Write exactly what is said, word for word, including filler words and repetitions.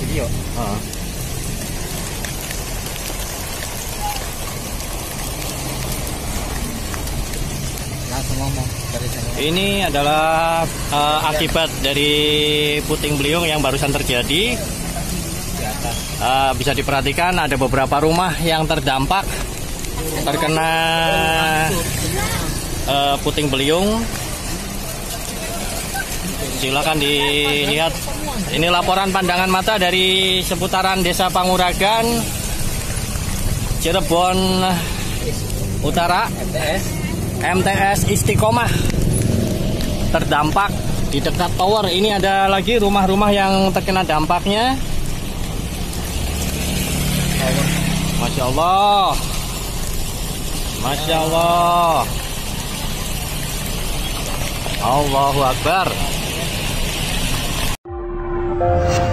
Iya. Uh. Langsung ngomong dari sana. Ini adalah uh, akibat dari puting beliung yang barusan terjadi. Di atas. Uh, bisa diperhatikan ada beberapa rumah yang terdampak terkena uh, puting beliung. Silakan dilihat. Ini laporan pandangan mata dari seputaran Desa Panguragan, Cirebon Utara. M T S. M T S Istiqomah terdampak di dekat tower. Ini ada lagi rumah-rumah yang terkena dampaknya. Masya Allah, Masya Allah, Allahu Akbar.